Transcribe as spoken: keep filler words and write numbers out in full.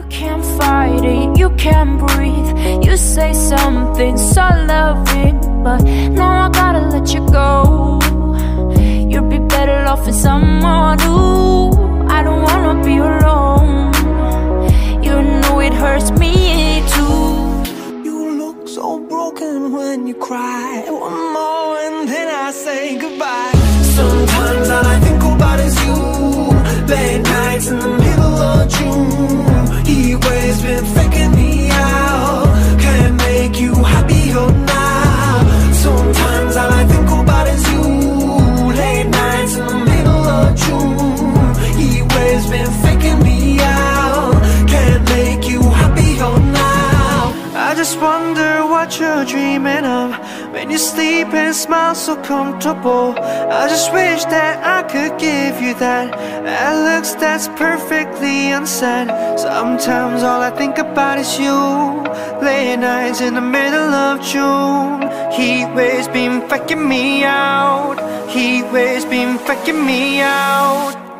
You can't fight it, you can't breathe. You say something so loving, but now I gotta let you go. You'd be better off with someone new. I don't wanna be alone. You know it hurts me too. You look so broken when you cry. One more and then I say goodbye. Sometimes all I think about is you. Late nights in the middle of June. Heat waves been faking me out. Can't make you happier now. Sometimes all I think about is you. Late nights in the middle of June. Heat waves been faking me out. Can't make you happier now. I just wonder what you're dreaming of when you sleep and smile so comfortable. I just wish that I could give you that That looks that's perfectly unsaid. Sometimes all I think about is you. Late nights in the middle of June. Heat waves been faking me out. Heat waves been faking me out.